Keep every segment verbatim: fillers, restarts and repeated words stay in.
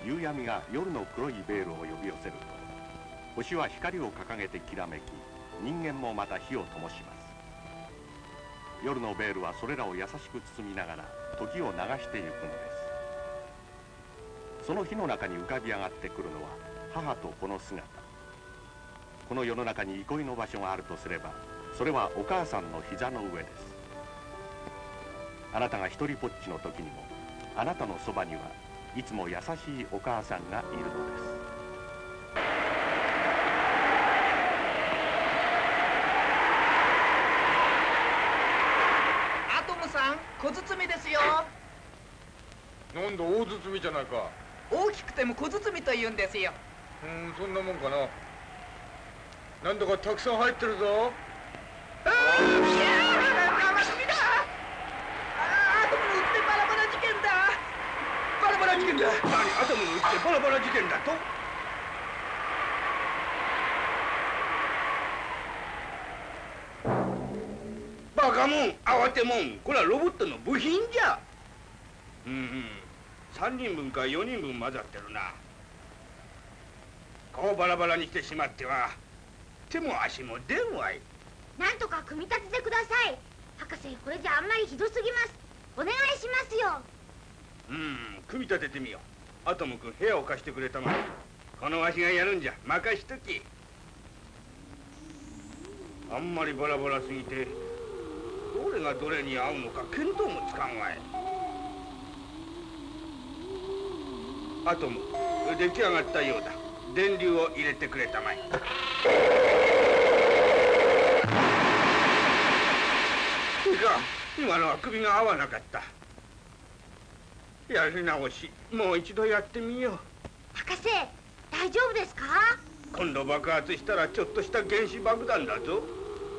夕闇が夜の黒いベールを呼び寄せると、星は光を掲げてきらめき、人間もまた火を灯します。夜のベールはそれらを優しく包みながら時を流してゆくのです。その火の中に浮かび上がってくるのは母と子の姿。この世の中に憩いの場所があるとすれば、それはお母さんの膝の上です。あなたが一人ぼっちの時にも、あなたのそばにはいつも優しいお母さんがいるのです。 アトムさん、小包ですよ。 なんだ、大包じゃないか。 大きくても小包と言うんですよ。 うん、そんなもんかな。なんだかたくさん入ってるぞ。 ああ、いやー、生首だ。ああ、アトムの撃ってバラバラ事件だ。バラバラ事件だ。 何、アトムの撃ってバラバラ事件だと？バカもん、慌てもん、これはロボットの部品じゃ。うんうん、さんにんぶんかよにんぶん混ざってるな。こうバラバラにしてしまっては手も足も出んわい。 なんとか組み立ててください。博士、これじゃあんまりひどすぎます。お願いしますよ。 うん、組み立ててみよう。アトム君、部屋を貸してくれたまえ。このわしがやるんじゃ、任しとき。あんまりバラバラすぎてどれがどれに合うのか見当もつかんわい。アトム、出来上がったようだ。電流を入れてくれたまえ。いか、今のは首が合わなかった。やり直し、もう一度やってみよう。 博士、大丈夫ですか？ 今度爆発したらちょっとした原子爆弾だぞ。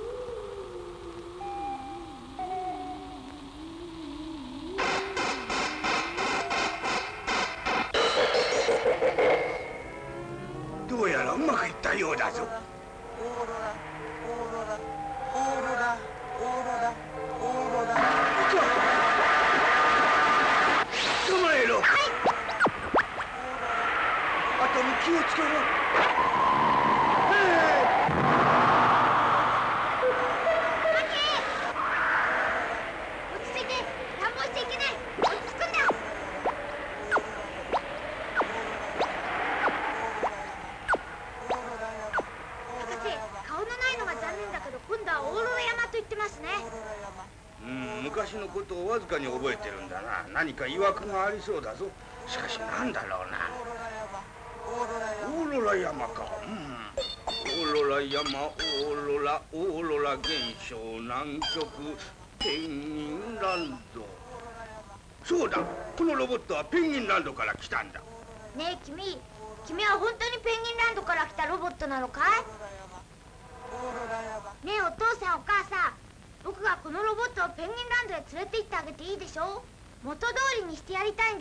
どうやらうまくいったようだぞ。 オーロラ、オーロラ、オーロラ、オーロラ、オーロラ。 捕まえろ。はい。あとも気をつけろ。 落ち着いて、乱暴しちゃいけない。落ち着くんだ。 昔のことをわずかに覚えてるんだな。何か曰くがありそうだぞ。しかし何だろうな。オーロラ山か。うん。オーロラ山、オーロラ、オーロラ現象、南極、ペンギンランド。そうだ、このロボットはペンギンランドから来たんだ。 ねえ君、君は本当にペンギンランドから来たロボットなのかい？ねえお父さんお母さん、僕がこのロボットをペンギンランドへ連れて行ってあげていいでしょ？元通りにしてやりたいんです。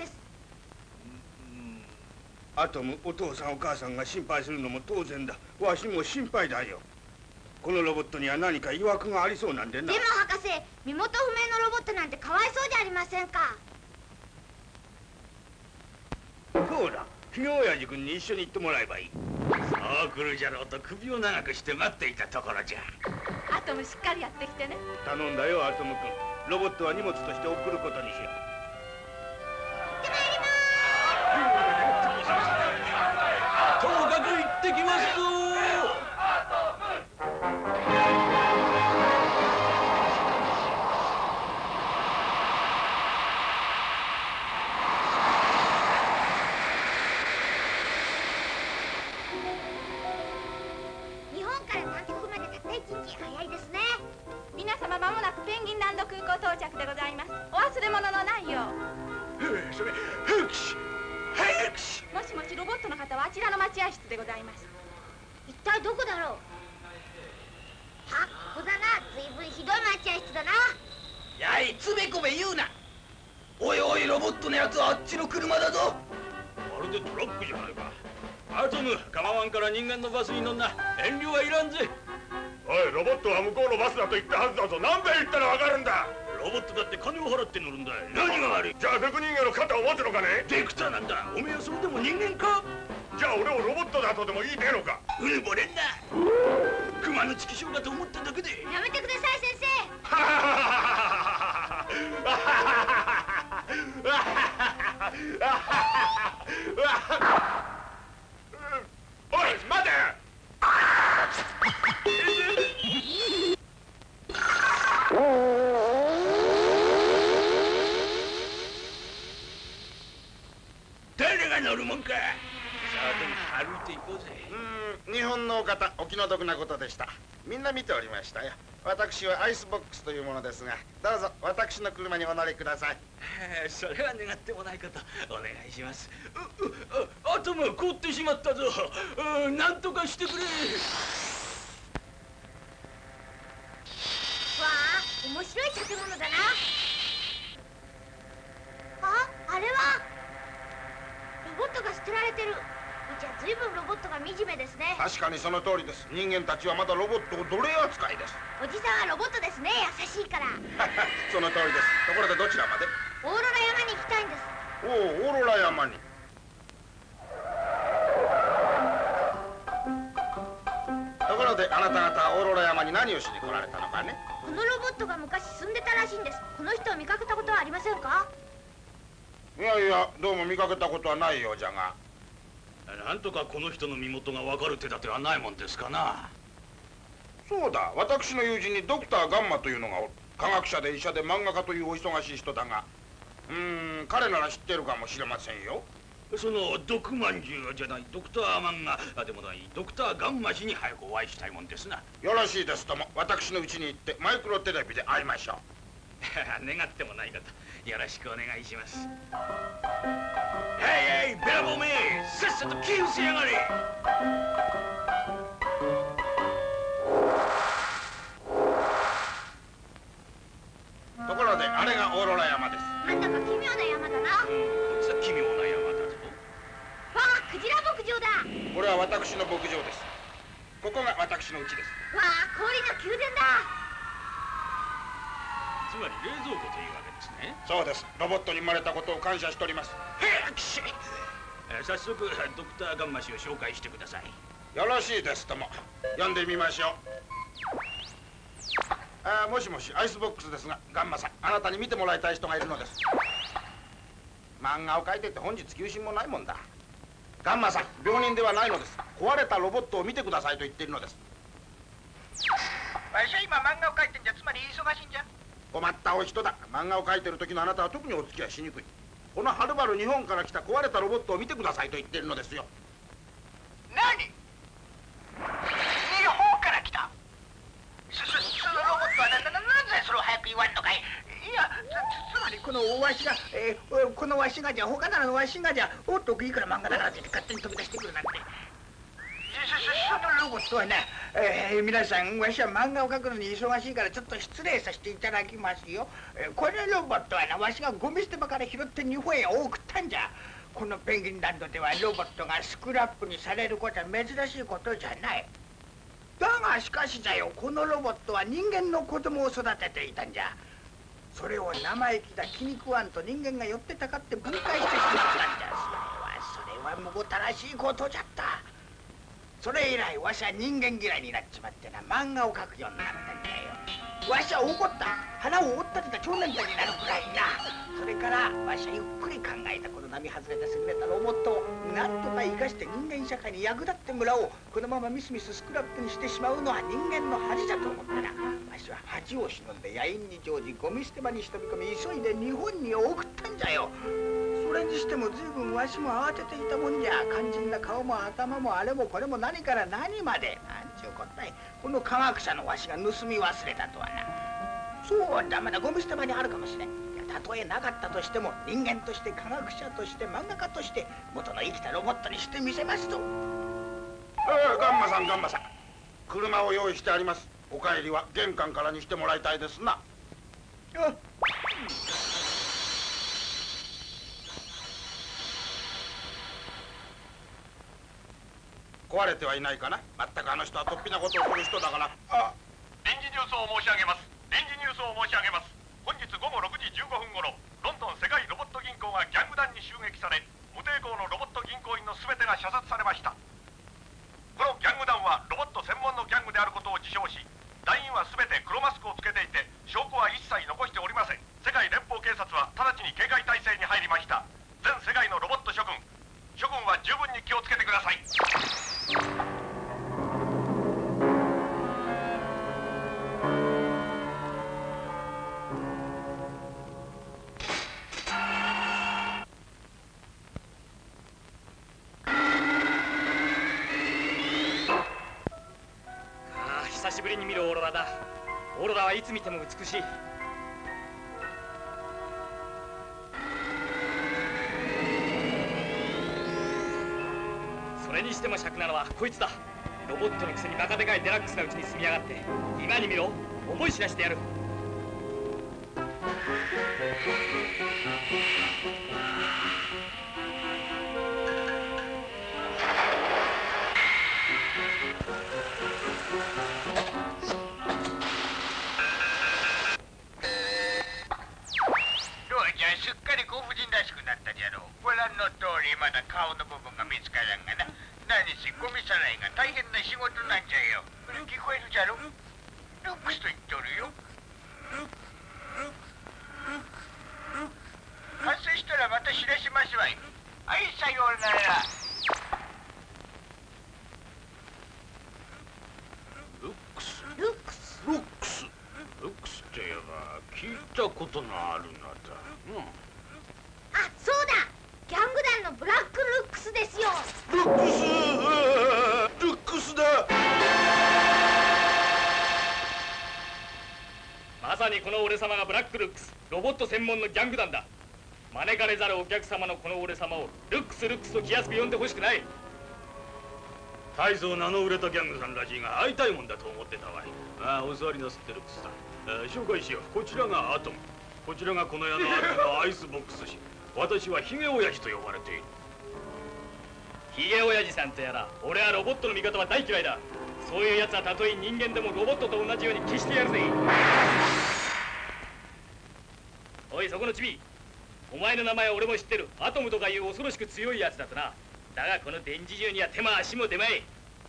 アトム、お父さんお母さんが心配するのも当然だ。わしも心配だよ。このロボットには何か曰くがありそうなんでな。 でも博士、身元不明のロボットなんてかわいそうじゃありませんか。 そうだ、ひげ親父君に一緒に行ってもらえばいい。 そう来るじゃろうと首を長くして待っていたところじゃ。 アトムしっかりやってきてね。 頼んだよアトム君。ロボットは荷物として送ることにしよう。 行ってまいります。 ともかく行ってきますぞ。 日本から南極までたった一日、早いですね。 皆様間もなくペンギンランド空港到着でございます。お忘れ物のないよう。 それ、早くし早くし。 もしもし、ロボットの方はあちらの待合室でございます。 一体どこだろう。あ、ここだな。ずいぶんひどい待合室だな。 やい、つべこべ言うな。おいおい、ロボットのやつはあっちの車だぞ。 まるでトラックじゃないか。アトム、構わんから人間のバスに乗んな。遠慮はいらんぜ。 おい、ロボットは向こうのバスだと言ったはずだぞ。何べん言ったらわかるんだ。 ロボットだって金を払って乗るんだ。何が悪い？ じゃあデク人間の肩を持つのかね？ デクターなんだ。おめえはそれでも人間か？ じゃあ俺をロボットだとでも言いてえのか？ うぬぼれんな。熊のチキショウだと思っただけで。 やめてください先生。 おい待て！ 誰が乗るもんか。さあでも歩いていこうぜ。 うーん、日本のお方お気の毒なことでした。みんな見ておりましたよ。私はアイスボックスというものですが、どうぞ私の車にお乗りください。 それは願ってもないことお願いします。ううあ頭が凍ってしまったぞ。うなんとかしてくれ。 わあ、面白い建物だな。あ、あれはロボットが捨てられてる。じゃあ随分ロボットが惨めですね。 確かにその通りです。人間たちはまだロボットを奴隷扱いです。 おじさんはロボットですね。優しいから。 その通りです。ところでどちらまで？ オーロラ山に行きたいんです。 おお、オーロラ山に。ところであなた方はオーロラ山に何をしに来られたのかね？ このロボットが昔住んでたらしいんです。この人を見かけたことはありませんか？ いやいや、どうも見かけたことはないようじゃが。 なんとかこの人の身元がわかる手立てはないもんですかな。 そうだ、私の友人にドクターガンマというのがおる。科学者で医者で漫画家というお忙しい人だが、うーん、彼なら知ってるかもしれませんよ。 その毒まんじゅうじゃないドクターマンがあでもないドクターガンマ氏に早くお会いしたいもんですな。 よろしいですとも、私の家に行ってマイクロテレビで会いましょう。 願ってもないことよろしくお願いします。へいへいべらぼうめ、さっさと寄付しやがれ。 ところであれがオーロラ山です。 なんだか奇妙な山だな。 うん、さ奇妙な山だぞ。 わあ、クジラ牧場だ。 これは私の牧場です。ここが私の家です。 わあ、氷の宮殿だ。 つまり冷蔵庫というわけですね。 そうです。ロボットに生まれたことを感謝しております。 へっきし早速ドクターガンマ氏を紹介してください。 よろしいですとも、読んでみましょう。あ、もしもし、アイスボックスですが、ガンマさん、あなたに見てもらいたい人がいるのです。漫画を描いてて本日休診もないもんだ。ガンマさん、病人ではないのです。壊れたロボットを見てくださいと言っているのです。 わしは今漫画を描いてんじゃ、つまり忙しいんじゃ。 困ったお人だ。漫画を描いてる時のあなたは特にお付き合いしにくい。このはるばる日本から来た壊れたロボットを見てくださいと言っているのですよ。 何？日本から来た？そ、そ、そのロボットはな、な、な、なぜそれを早く言わんのかい？いや、つ、つまりこのわしが、えー、このわしがじゃ、他ならのわしがじゃ、おっといいから漫画だからって勝手に飛び出してくるなんて。そ、そ、そのロボットはな、えー、皆さん、わしは漫画を描くのに忙しいからちょっと失礼させていただきますよ。えー、このロボットはな、わしがゴミ捨て場から拾って日本へ送ったんじゃ。このペンギンランドではロボットがスクラップにされることは珍しいことじゃない。だがしかしじゃよ、このロボットは人間の子供を育てていたんじゃ。それを生意気だ気に食わんと人間が寄ってたかって分解してしまったんじゃ。それはそれはむごたらしいことじゃった。それ以来わしは人間嫌いになっちまってな、漫画を描くようになったんだよ。わしは怒った。腹を折ったてた少年隊になるくらいな。それからわしはゆっくり考えた。この並外れた優れたロボットをなんとか生かして人間社会に役立ってもらおう。このままミスミススクラップにしてしまうのは人間の恥じゃと思ったら、わしは恥を忍んで野因に乗じゴミ捨て場に忍び込み急いで日本に送ったんじゃよ。それにしても随分わしも慌てていたもんじゃ。肝心な顔も頭もあれもこれも何から何までなんちゅうこったい。この科学者のわしが盗み忘れたとはな。そうだ、まだゴミ捨て場にあるかもしれん。たとえなかったとしても人間として科学者として漫画家として元の生きたロボットにしてみせますと。 ええ、ガンマさんガンマさん、車を用意してあります。お帰りは玄関からにしてもらいたいですな。 あ、 壊れてはいないかな。まったくあの人は突飛なことをする人だから。あ、 臨時ニュースを申し上げます。臨時ニュースを申し上げます。本日じじゅうごふんごろ、ロンドン世界ロボット銀行がギャング団に襲撃され、無抵抗のロボット銀行員の全てが射殺されました。このギャング団はロボット専門のギャングであることを自称し、団員は全て黒マスクをつけていて、証拠は一切残しておりません。世界連邦警察は直ちに警戒態勢に入りました。全世界のロボット諸君、諸君は十分に気をつけてください。 久しぶりに見るオーロラだ。オーロラはいつ見ても美しい。それにしても尺なのはこいつだ。ロボットのくせにバカでかいデラックスなうちに住みやがって。今に見ろ、思い知らしてやる。 すっかりご婦人らしくなったじゃろう。ご覧の通りまだ顔の部分が見つからんがな。何せゴミさらいが大変な仕事なんじゃよ。聞こえるじゃろ。ルックスと言っとるよ。完成したらまた知らしますわい。はい、さようなら。 ルックスルックスルックスルックスって言えば聞いたことのある名だ。うん、 あ、そうだ、ギャング団のブラックルックスですよ。 ルックスルックスだ。 まさにこの俺様がブラックルックス、ロボット専門のギャング団だ。招かれざるお客様のこの俺様をルックスルックスと気安く呼んでほしくない。 大層名の売れたギャングさんらしいが会いたいもんだと思ってたわい。ああ、お座りなすってルックスさん。ああ、紹介しよう。こちらがアトム、こちらがこの世の悪のアイスボックス氏。私はヒゲ親父と呼ばれている。 ヒゲ親父さんとやら、俺はロボットの味方は大嫌いだ。そういうやつはたとえ人間でもロボットと同じように消してやるぜ。おい、そこのチビ、お前の名前は俺も知ってる。アトムとかいう恐ろしく強いやつだとな。だがこの電磁銃には手も足も出まい。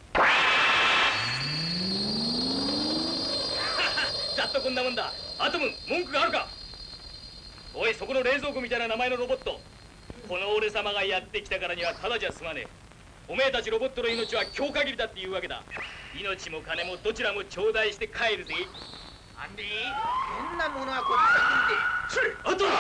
ざっとこんなもんだ。アトム、文句があるか。おい、そこの冷蔵庫みたいな名前のロボット、この俺様がやってきたからにはただじゃ済まねえ。おめえたちロボットの命は今日限りだっていうわけだ。命も金もどちらも頂戴して帰るぜ。 アンディ、こんなものはこっち先で。 アトム。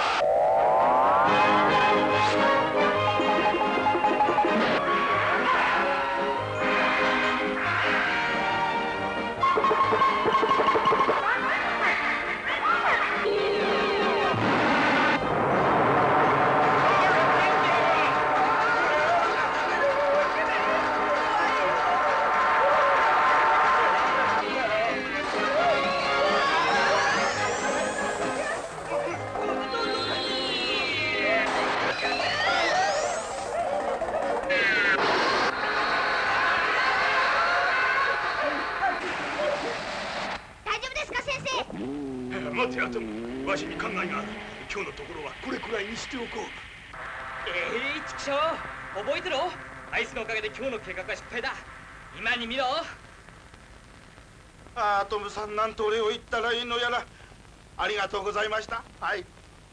待てアトム、わしに考えがある。今日のところはこれくらいにしておこう。 ええー、ちくしょう、覚えてろ。アイスのおかげで今日の計画は失敗だ。今に見ろ。 アトムさん、なんとお礼を言ったらいいのやら。ありがとうございました。はい。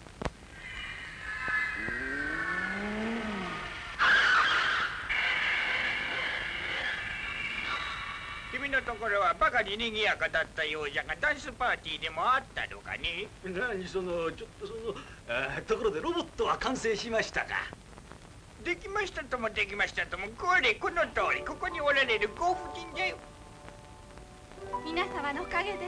君のところはバカに賑やかだったようじゃが、ダンスパーティーでもあったのかね。 何その、ちょっとその、あところでロボットは完成しましたか。 できましたともできましたとも、これこの通り、ここにおられるご婦人じゃよ。 皆様のおかげです。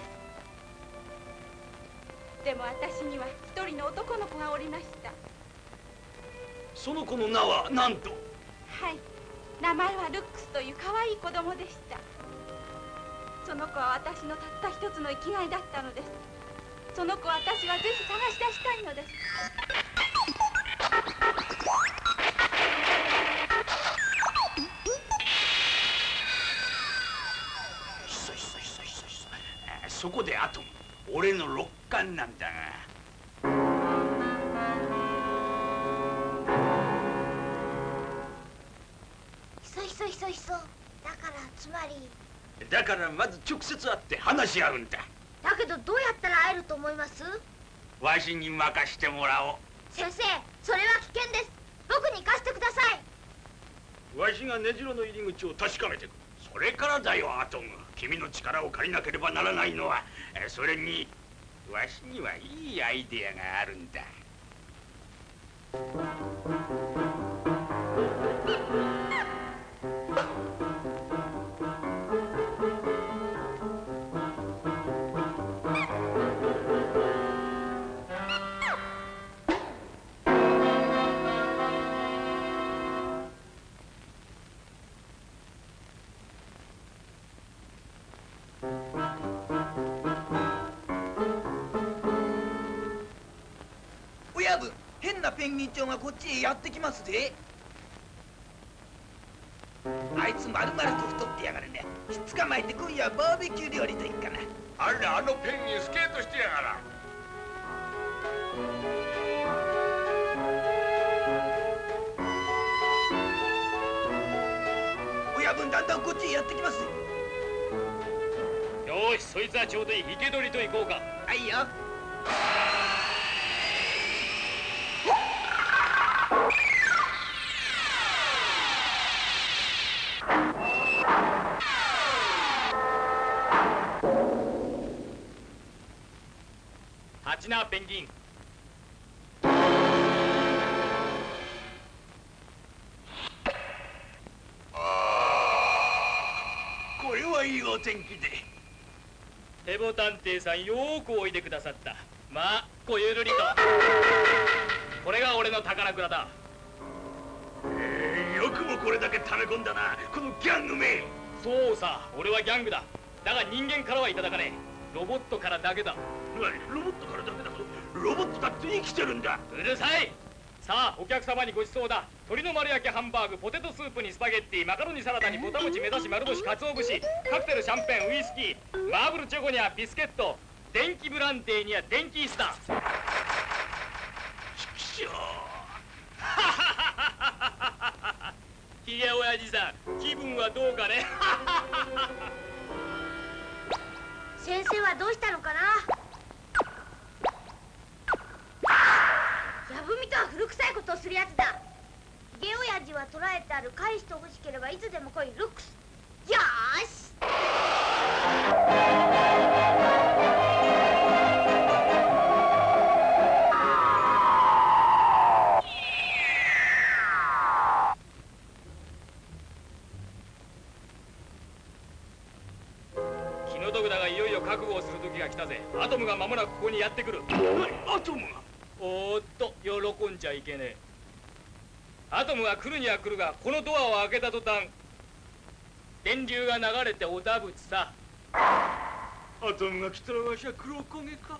でも私には一人の男の子がおりました。 その子の名は何と。 はい、名前はルックスという可愛い子供でした。その子は私のたった一つの生きがいだったのです。その子を私はぜひ探し出したいのです。 ひそひそひそひそひそ。そこでアトム、俺の六感なんだが。 としそうだから、つまりだからまず直接会って話し合うんだ。 だけどどうやったら会えると思います？ わしに任してもらおう。 先生、それは危険です。僕に行かせてください。 わしが根城の入り口を確かめてくる。それからだよ、アトム。君の力を借りなければならないのは、えそれにわしにはいいアイデアがあるんだ。 親分、変なペンギンちゃんがこっちへやってきますぜ。あいつまるまると太ってやがるね。ひっ捕まえて今夜はバーベキュー料理といっかな。 あら、あのペンギンスケートしてやがら。 親分、だんだんこっちへやってきますぜ。 よーし、そいつはちょうどいい。生け捕りと行こうか。 はいよ。 ハチナペンギン。 これはいいお天気で。 ヘボ探偵さん、よーくおいでくださった。まあ、ごゆるりと。これが俺の宝蔵だ。 えー、よくもこれだけ溜め込んだな、このギャングめ。 そうさ、俺はギャングだ。だが人間からはいただかねえ。ロボットからだけだ。 何、ロボットからだけだぞ。ロボットだって生きてるんだ。 うるさい。さあ、お客様にごちそうだ。鶏の丸焼きハンバーグ、ポテトスープにスパゲッティ、マカロニサラダにぼたもち、目指し、丸干し、かつお節、カクテル、シャンペン、ウイスキー、マーブルチョコにはビスケット、電気ブランデーには電気イスター。 ちくしょう。 ひげおやじさん、気分はどうかね。 先生はどうしたのかな。やぶみとは古臭いことをするやつだ。ひげおやじは捕らえてある。返してほしければいつでも来い、ルックス。よーし。 気の毒だがいよいよ覚悟をする時が来たぜ。アトムが間もなくここにやってくる。 アトムが。 おーっと、喜んじゃいけねえ。アトムが来るには来るが、このドアを開けた途端、電流が流れておだぶつさ。 アトムが来たらわしは黒焦げか。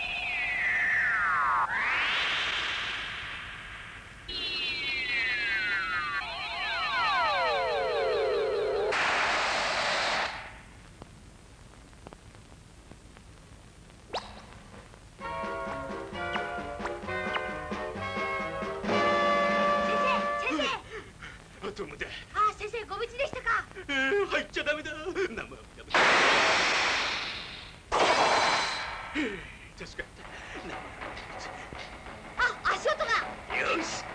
アトムだ。 ああ、先生、ご無事でしたか。 えー、入っちゃダメだ。生ダメだ。助かった。 あ、足音が。 よし。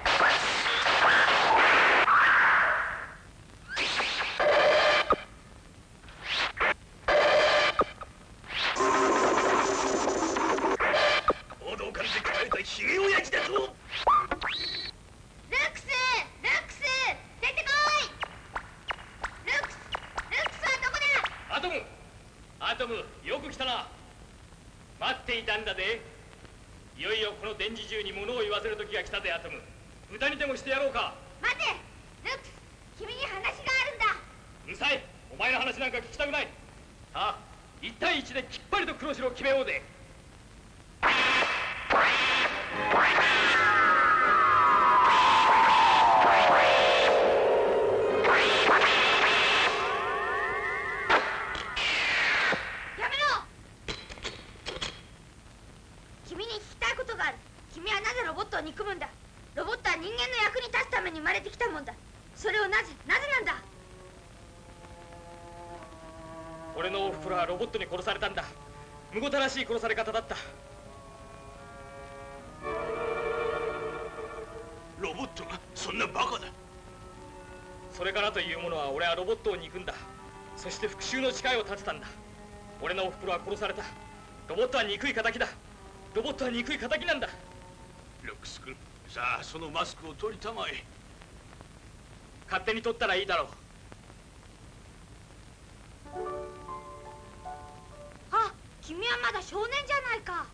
報道官で飼われたひげおやじだぞ。 ルックス、ルックス、出てこい。ルックス、ルックスはどこだ。 アトム、アトム、よく来たな。待っていたんだぜ。いよいよこの電磁銃に物を言わせる時が来たぜ、アトム。歌にでもしてやろうか。 待て、ルックス、君に話があるんだ。 うるさい。お前の話なんか聞きたくない。さあ、一対一できっぱりと黒白を決めようぜ。 やめろ。君に聞きたいことがある。君はなぜロボットを憎むんだ。ロボットは人間の役に立つために生まれてきたもんだ。それをなぜ、なぜなんだ。 俺のおふくろはロボットに殺されたんだ。むごたらしい殺され方だった。 ロボットがそんなバカだ。 それからというものは俺はロボットを憎んだ。そして復讐の誓いを立てたんだ。俺のおふくろは殺された。ロボットは憎い敵だ。ロボットは憎い敵なんだ。 ルックス君、さあそのマスクを取りたまえ。 勝手に取ったらいいだろう。 あ、君はまだ少年じゃないか。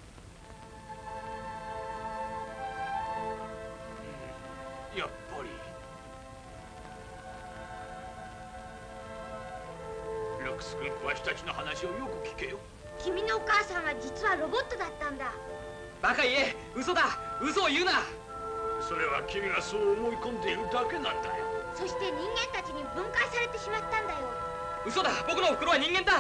やっぱりルックス君、わしたちの話をよく聞けよ。 君のお母さんは実はロボットだったんだ。 バカ言え、嘘だ。嘘を言うな。 それは君がそう思い込んでいるだけなんだよ。 そして人間たちに分解されてしまったんだよ。 嘘だ。僕のおふくろは人間だ。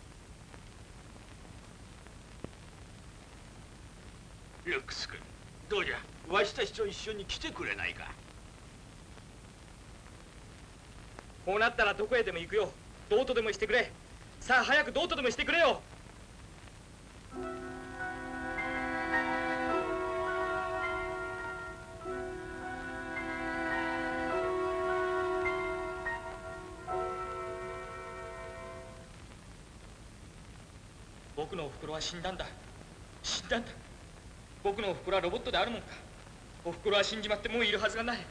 ルックス君、どうじゃ、わしたちと一緒に来てくれないか。 こうなったらどこへでも行くよ。どうとでもしてくれ。さあ早くどうとでもしてくれよ。僕のおふくろは死んだんだ。死んだんだ。僕のおふくろはロボットであるもんか。おふくろは死んじまってもういるはずがない。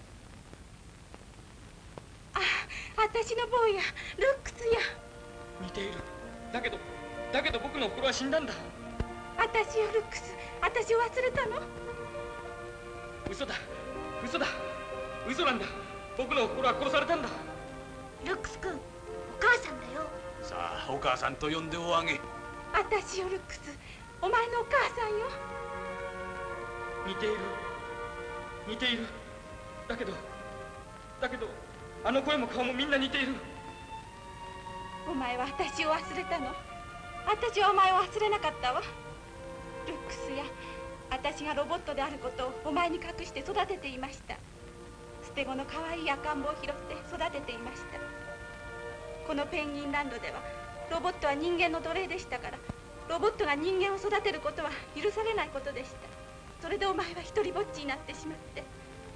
あ、私の坊や、ルックスや。 似ている。だけど、だけど僕のおふくろは死んだんだ。 私よ、ルックス。私を忘れたの？ 嘘だ。嘘だ。嘘なんだ。僕のおふくろは殺されたんだ。 ルックス君、お母さんだよ。 さあ、お母さんと呼んでおあげ。 私よ、ルックス。お前のお母さんよ。 似ている。似ている。だけど、だけど、あの声も顔もみんな似ている。 お前は私を忘れたの？私はお前を忘れなかったわ。ルックスや、私がロボットであることをお前に隠して育てていました。捨て子の可愛い赤ん坊を拾って育てていました。このペンギンランドではロボットは人間の奴隷でしたから、ロボットが人間を育てることは許されないことでした。それでお前は一人ぼっちになってしまって。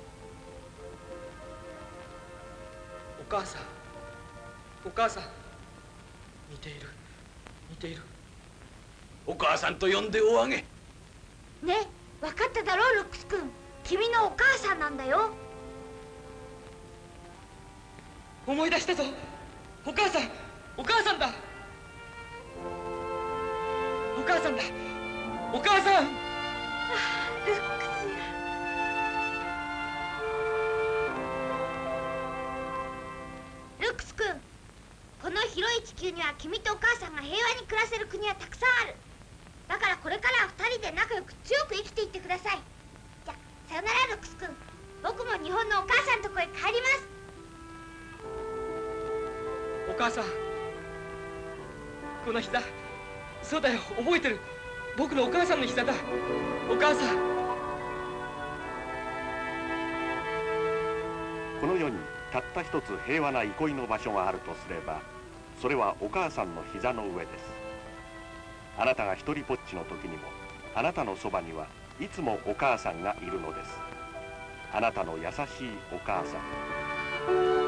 お母さん、お母さん、似ている。似ている。 お母さんと呼んでおあげ。 ね、分かっただろう、ルックス君。君のお母さんなんだよ。 思い出したぞ。お母さん、お母さんだ。お母さんだ。お母さん。 ああ、ルックスや。 ルックス君、この広い地球には君とお母さんが平和に暮らせる国はたくさんある。だからこれから二人で仲良く強く生きていってください。じゃ、さよなら、ルックス君。僕も日本のお母さんのとこへ帰ります。 お母さん、この膝、そうだよ、覚えてる。僕のお母さんの膝だ。お母さん。 この世にたった一つ平和な憩いの場所があるとすれば、それはお母さんの膝の上です。あなたが一人ぼっちの時にも、あなたのそばにはいつもお母さんがいるのです。あなたの優しいお母さん。